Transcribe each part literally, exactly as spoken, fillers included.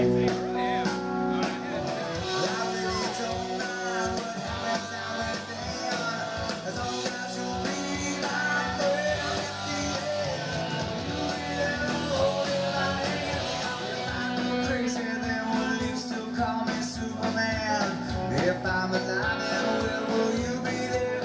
If I'm alive, then when will you be there?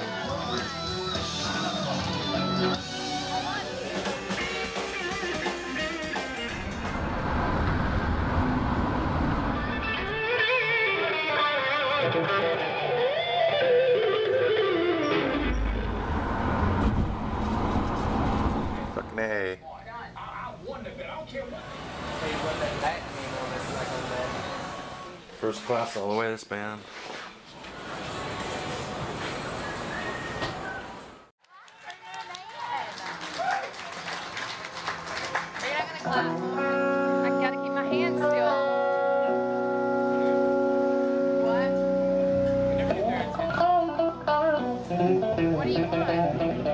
Fucking A. First class all the way this band. Are you not gonna clap for it? I gotta keep my hands still. What? What are you doing?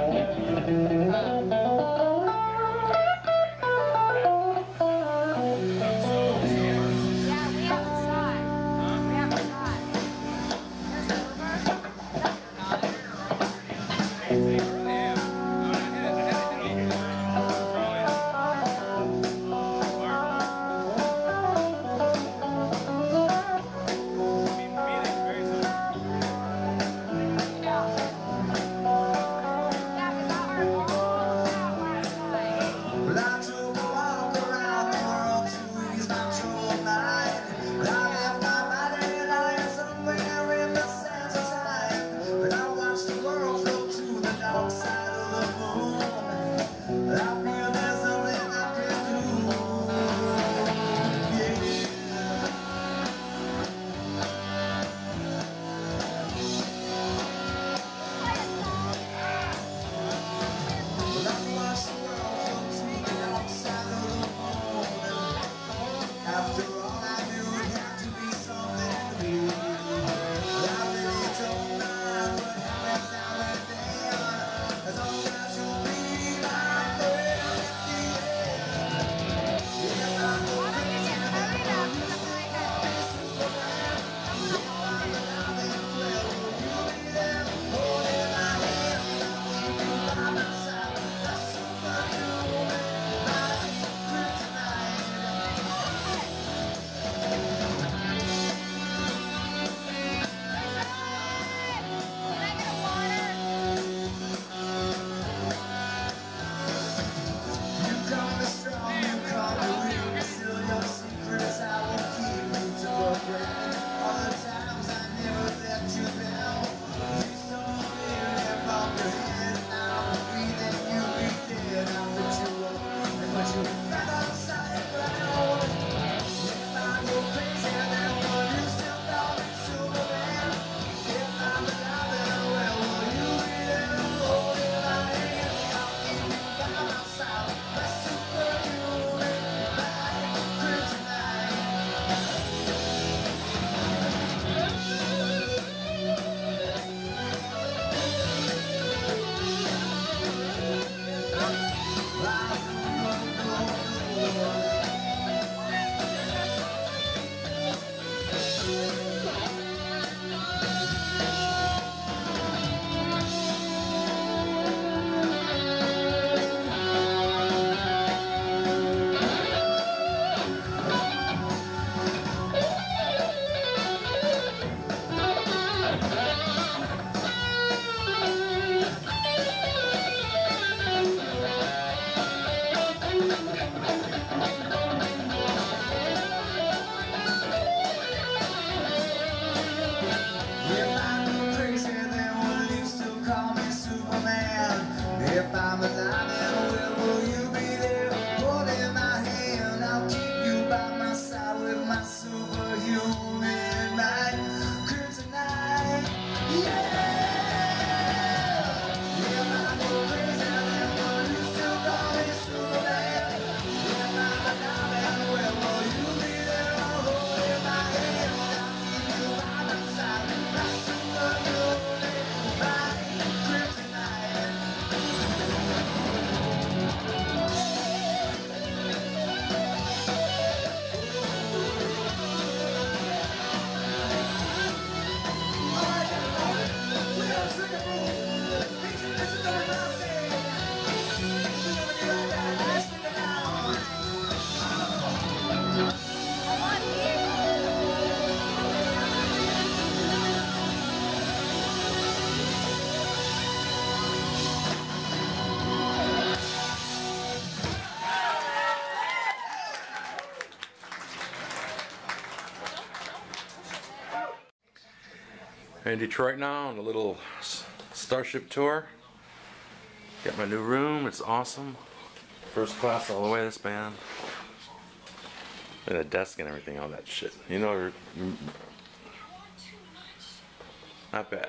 Yeah, we haven't shot. We haven't shot. There's Silver. In Detroit now on a little s- Starship tour. Got my new room, it's awesome. First class all the way, this band. And a desk and everything, all that shit. You know, you're- mm, not bad.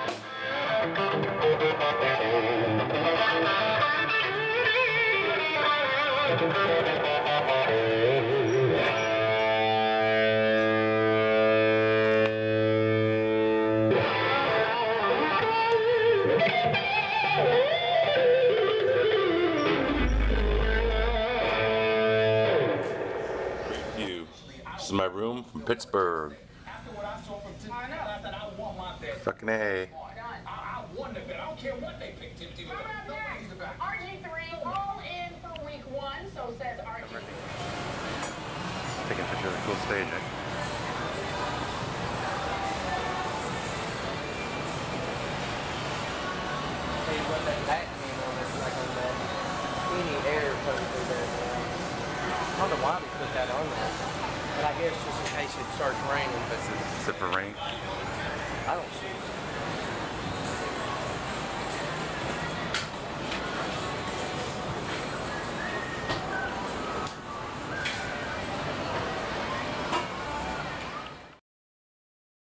View. This is my room from Pittsburgh. After what I saw from Timothy, I said I want my bet. Fucking A. I, I won the bet. I don't care what they pick Timothy. Coming up Nobody's the next, back. R G three all in for week one, so says R G. Taking a picture of the cool stage. Eh? Hey, what that back came on there, like on that any air poster there. I don't know why we put that on there, but I guess just in case it starts raining. But Is it for rain? I don't see it.